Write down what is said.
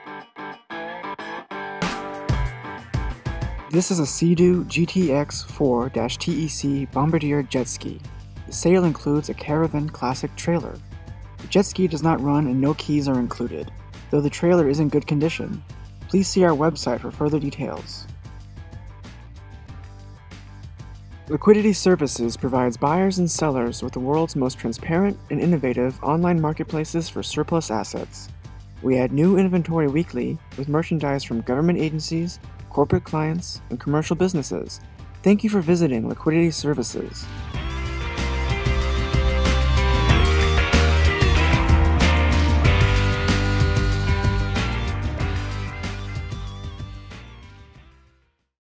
This is a Seadoo GTX 4-TEC Bombardier jet ski. The sail includes a Karavan Classic trailer. The jet ski does not run and no keys are included, though the trailer is in good condition. Please see our website for further details. Liquidity Services provides buyers and sellers with the world's most transparent and innovative online marketplaces for surplus assets. We add new inventory weekly with merchandise from government agencies, corporate clients, and commercial businesses. Thank you for visiting Liquidity Services.